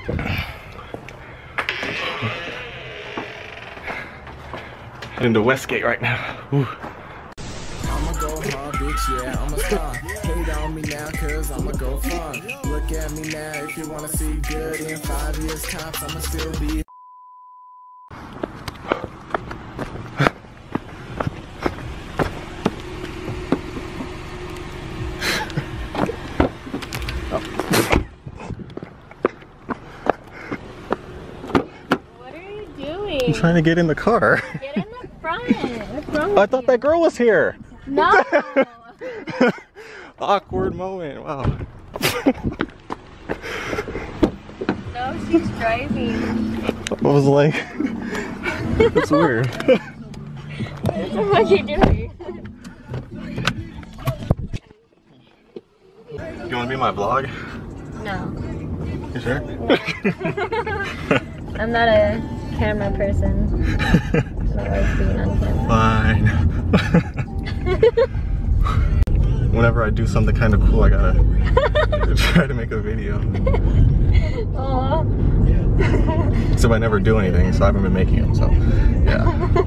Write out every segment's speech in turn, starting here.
Heading to Westgate right now. Ooh. I'ma go hard, bitch, yeah, I'm a star. Hate on me now, cause I'ma go far. Look at me now, if you wanna see good in 5 years tops, I'ma still be. What are you doing? I'm trying to get in the car. Get in the front. What's wrong with I thought that girl was here. No. Awkward moment. Wow. No, she's driving. I was like, that's weird. What are you doing? You want to be in my vlog? No. You sure? I'm not a camera person. I don't like being on camera. Fine. Whenever I do something kind of cool, I gotta try to make a video. Aww. Except I never do anything, so I haven't been making them, so yeah.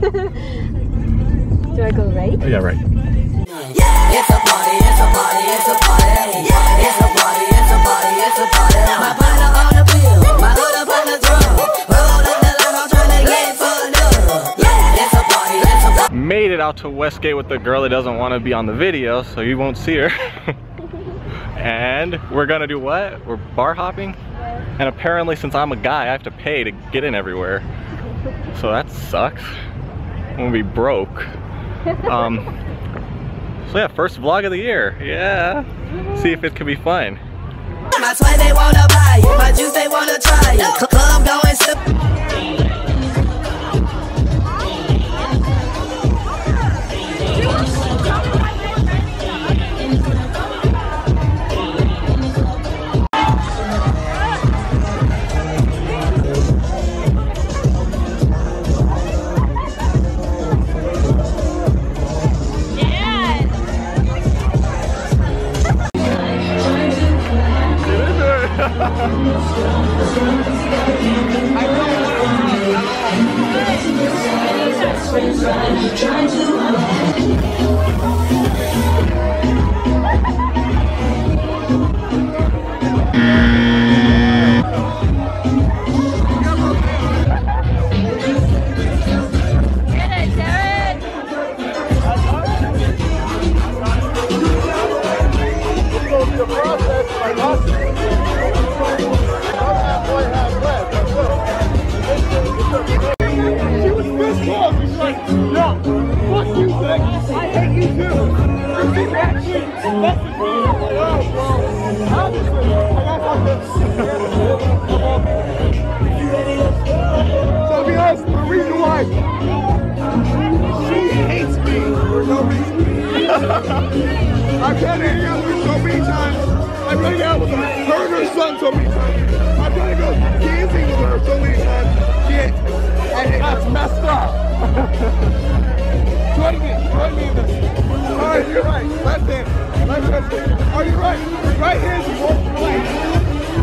Do I go right? Yeah, right. Yeah, it's a party, it's a party, it's a party. Yeah, it's a party, it's a party, it's a party. My partner on the bill, my hood up on the drum. Roll up the line, I'm trying to get fucked up. Yeah, it's a party, it's a party. Made it out to Westgate with the girl that doesn't want to be on the video, so you won't see her. And we're gonna do what? We're bar hopping? Yeah. And apparently since I'm a guy, I have to pay to get in everywhere. So that sucks. I'm gonna be broke. So yeah, first vlog of the year. Yeah. See if it could be fun. My sweat they wanna buy it, my juice they wanna try it. Club going slip. So to be honest, the reason why she hates me for no reason. I've tried to hang out with her so many times. I've tried to hang out with her and her son so many times. I've tried to go dancing with her so many times. That's messed up. Join me in this. Alright, you're right. Left hand. Left hand. Oh, you're right. Right hand's more right.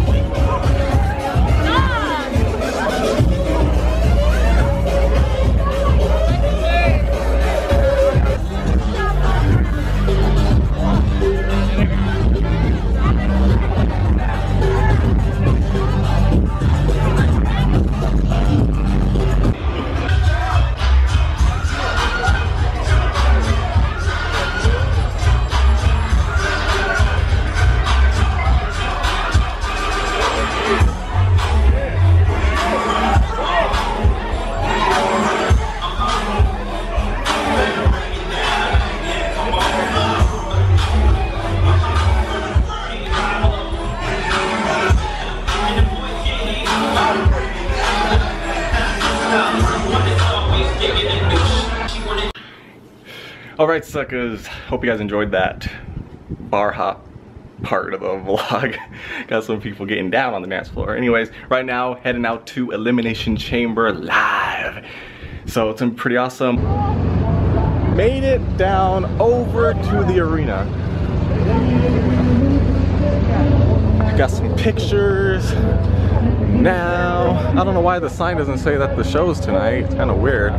Alright suckers, hope you guys enjoyed that bar hop part of the vlog. Got some people getting down on the dance floor. Anyways, right now heading out to Elimination Chamber live. So it's been pretty awesome. Made it down over to the arena. Got some pictures. now. I don't know why the sign doesn't say that the show's tonight. It's kind of weird.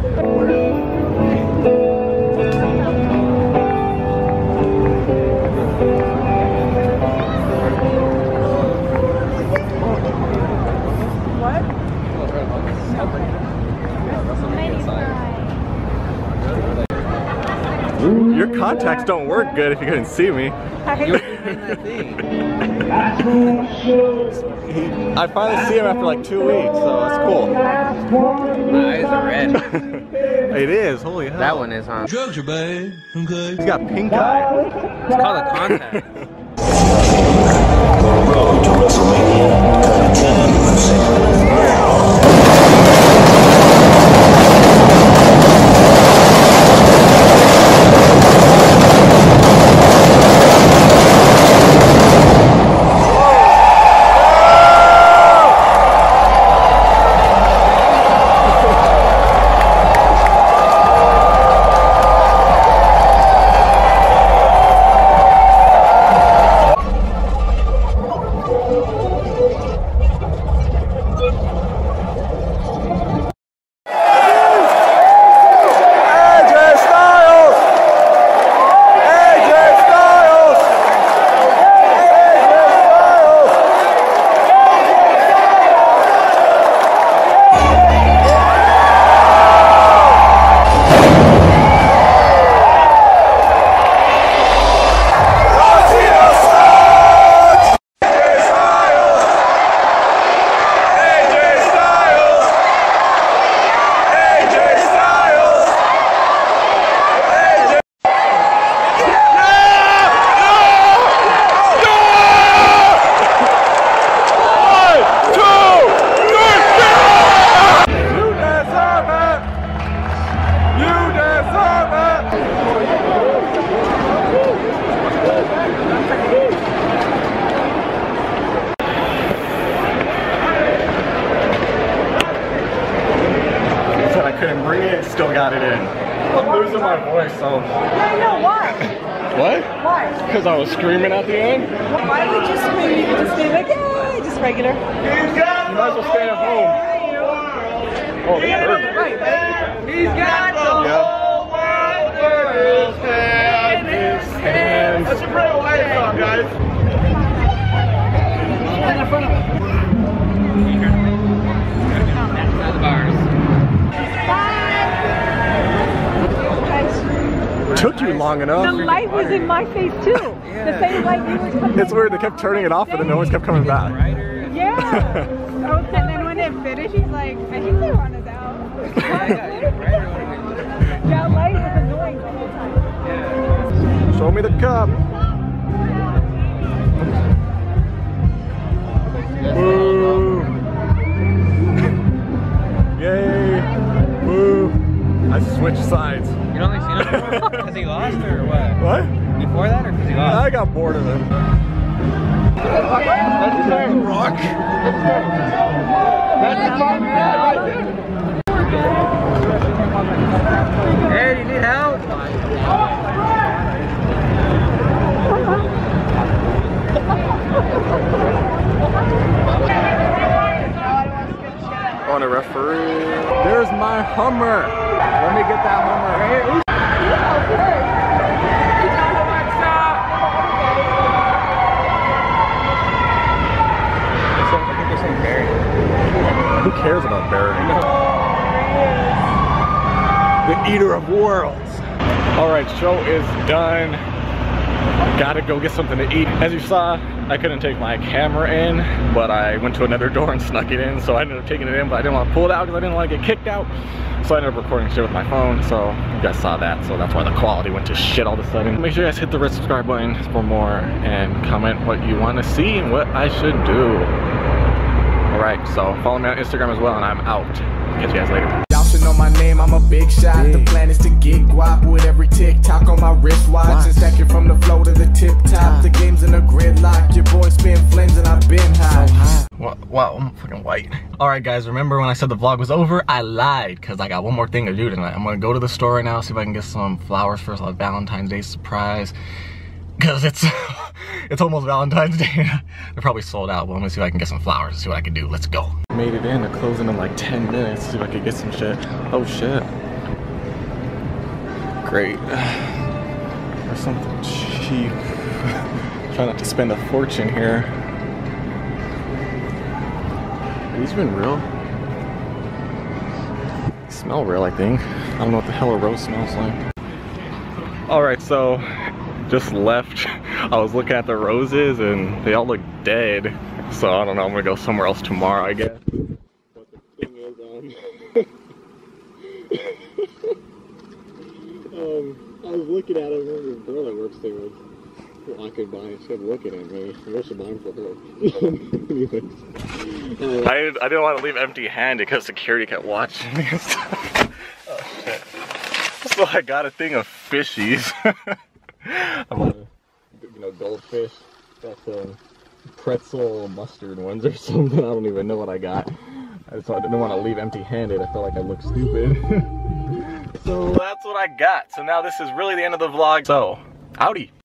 Your contacts don't work good if you couldn't see me. I finally see him after like 2 weeks, so that's cool. My eyes are red. It is, holy hell. That one is, huh? Drugs are bad, okay? He's got pink eye. It's called a contact. Road to WrestleMania, coming 10. Couldn't bring it, still got it in. I'm losing my voice, so. Yeah, I know, why? What? Why? Because I was screaming at the end? Why would you scream? You could just be like, yeah, just regular. You might as well stay at home. Oh, they heard me. Right. He's got the whole world in his hands. That's a pretty light song, guys. the bars. Took you long enough. The light was in my face too. The same light you were coming. It's weird, they kept turning it off, but then no one kept coming back. Yeah. And then when it finished, he's like, I think they wanted out. That light was annoying the whole time. Show me the cup. Boo. Yay. Boo. I switched sides. You only seen him because he lost or what? What? Before that or because he lost? I got bored of him. That's the same. Rock. That's the same right there. Hey, do you need help? On a referee. There's my Hummer. Let me get that Hummer. Right here. I think they're saying Barry. Who cares about Barry? The eater of worlds. Alright, show is done. Gotta go get something to eat. As you saw, I couldn't take my camera in, but I went to another door and snuck it in, so I ended up taking it in, but I didn't want to pull it out because I didn't want to get kicked out. So I ended up recording shit with my phone, so you guys saw that, so that's why the quality went to shit all of a sudden. Make sure you guys hit the red subscribe button for more and comment what you want to see and what I should do. Alright, so follow me on Instagram as well, and I'm out. Catch you guys later. Y'all should know my name, I'm a big shot. The plan is to get guap with every TikTok on my wristwatch. And stack it from the flow to the tip top. The game's in a gridlock. Your boy spin flames and I've been high. Wow, I'm fucking white. Alright guys, remember when I said the vlog was over? I lied, because I got one more thing to do tonight. I'm gonna go to the store right now, see if I can get some flowers for a Valentine's Day surprise. Because it's almost Valentine's Day. They're probably sold out, but I'm gonna see if I can get some flowers and see what I can do. Let's go. made it in. They're closing in like 10 minutes. See if I could get some shit. Oh shit. Great. Or something cheap. Try not to spend a fortune here. Have these been real? They smell real, I think. I don't know what the hell a rose smells like. Alright, so just left. I was looking at the roses and they all look dead. So I don't know, I'm gonna go somewhere else tomorrow, I guess. But the thing is, I was looking at it, and the girl that works there was, well, I could buy it. She kept looking at me. I should buy them for her. Anyways. I didn't want to leave empty-handed because security kept watching me and stuff. Oh shit. So I got a thing of fishies. I'm on, you know, goldfish. Got some pretzel mustard ones or something. I don't even know what I got. I didn't want to leave empty-handed. I felt like I looked stupid. So that's what I got. So now this is really the end of the vlog. So, howdy.